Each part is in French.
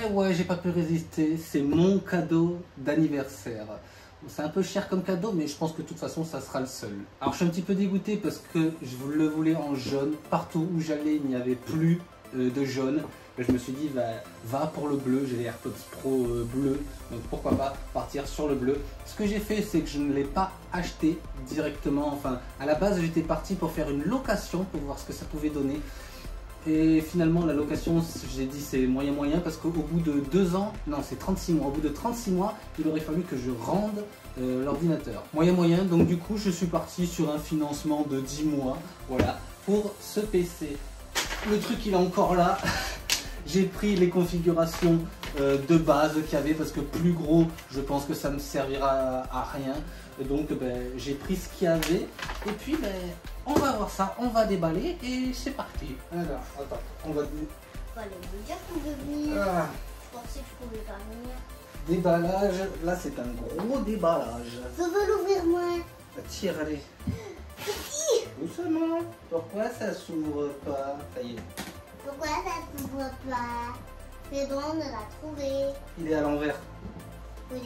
ouais, j'ai pas pu résister. C'est mon cadeau d'anniversaire. C'est un peu cher comme cadeau, mais je pense que de toute façon, ça sera le seul. Alors, je suis un petit peu dégoûté parce que je le voulais en jaune. Partout où j'allais, il n'y avait plus de jaune. Je me suis dit, va pour le bleu. J'ai les AirPods Pro bleus, donc pourquoi pas partir sur le bleu. Ce que j'ai fait, c'est que je ne l'ai pas acheté directement. Enfin, à la base, j'étais parti pour faire une location pour voir ce que ça pouvait donner. Et finalement, la location, j'ai dit c'est moyen parce qu'au bout de 2 ans, non c'est 36 mois, au bout de 36 mois, il aurait fallu que je rende l'ordinateur. Moyen, donc du coup, je suis parti sur un financement de 10 mois, voilà, pour ce PC. Le truc, il est encore là. J'ai pris les configurations de base qu'il y avait parce que plus gros, je pense que ça ne me servira à rien. Donc j'ai pris ce qu'il y avait et puis on va voir ça, on va déballer et c'est parti. Alors, attends, on va... Fallait me dire qu'on devait venir. Ah. Je pensais que je pouvais pas venir. Déballage, là c'est un gros déballage. Je veux l'ouvrir moi. Tire, allez. Doucement. Pourquoi ça s'ouvre pas? Ça y est. Pourquoi ça s'ouvre pas? C'est bon, on l'a trouvé. Il est à l'envers. Punaise.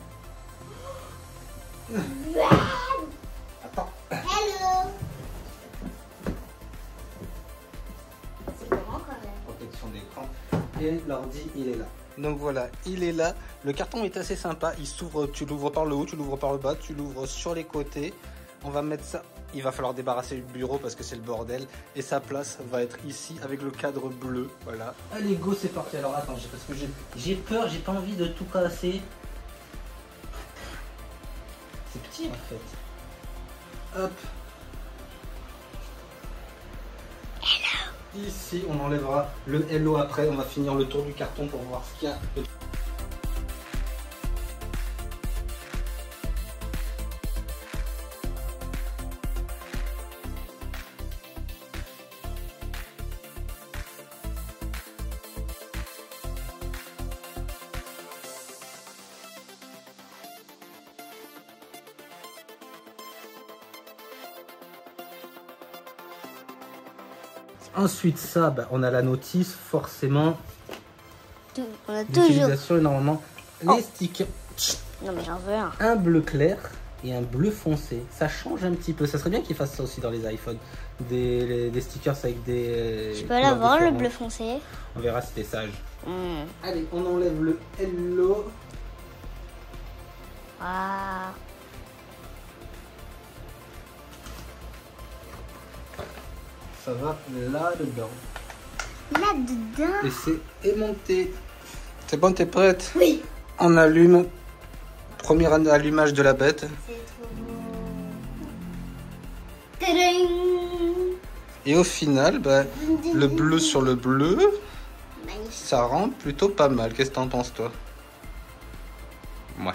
Attends. Hello. C'est comment quand même? Protection d'écran. Et l'ordi, il est là. Donc voilà, il est là. Le carton est assez sympa. Il s'ouvre, tu l'ouvres par le haut, tu l'ouvres par le bas, tu l'ouvres sur les côtés. On va mettre ça. Il va falloir débarrasser le bureau parce que c'est le bordel. Et sa place va être ici avec le cadre bleu. Voilà. Allez, go, c'est parti. Alors attends, parce que j'ai peur, j'ai pas envie de tout casser. C'est petit en fait. Hop. Hello. Ici, on enlèvera le hello après. On va finir le tour du carton pour voir ce qu'il y a. Ensuite, ça, on a la notice, forcément. On a toujours. L'utilisation, normalement, les stickers. Non, mais j'en veux un. Un bleu clair et un bleu foncé. Ça change un petit peu. Ça serait bien qu'ils fassent ça aussi dans les iPhones. Des stickers avec des. Je peux l'avoir, le bleu foncé. On verra si t'es sage. Allez, on enlève le hello. Ah. Ça va là-dedans. Là-dedans? Et c'est aimanté. C'est bon, t'es prête? Oui. On allume. Premier allumage de la bête. C'est trop beau. Tadam! Et au final, le bleu sur le bleu, Magnifique. ça rend plutôt pas mal. Qu'est-ce que t'en penses, toi? Ouais.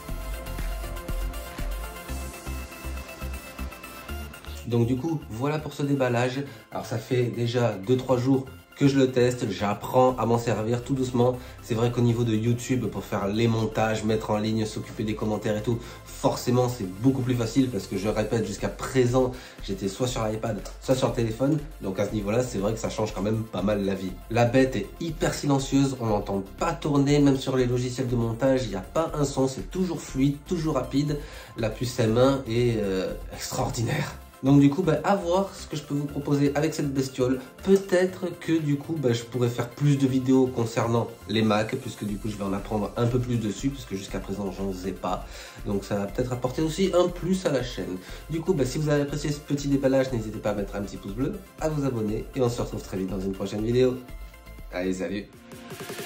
Donc du coup, voilà pour ce déballage. Alors ça fait déjà 2-3 jours que je le teste, j'apprends à m'en servir tout doucement. C'est vrai qu'au niveau de YouTube, pour faire les montages, mettre en ligne, s'occuper des commentaires et tout, forcément c'est beaucoup plus facile parce que je répète, jusqu'à présent, j'étais soit sur l'iPad, soit sur le téléphone. Donc à ce niveau-là, c'est vrai que ça change quand même pas mal la vie. La bête est hyper silencieuse, on n'entend pas tourner, même sur les logiciels de montage, il n'y a pas un son, c'est toujours fluide, toujours rapide. La puce M1 est extraordinaire. Donc du coup, à voir ce que je peux vous proposer avec cette bestiole. Peut-être que du coup, je pourrais faire plus de vidéos concernant les Mac, puisque du coup, je vais en apprendre un peu plus dessus, puisque jusqu'à présent, j'en faisais pas. Donc ça va peut-être apporter aussi un plus à la chaîne. Du coup, si vous avez apprécié ce petit déballage, n'hésitez pas à mettre un petit pouce bleu, à vous abonner, et on se retrouve très vite dans une prochaine vidéo. Allez, salut!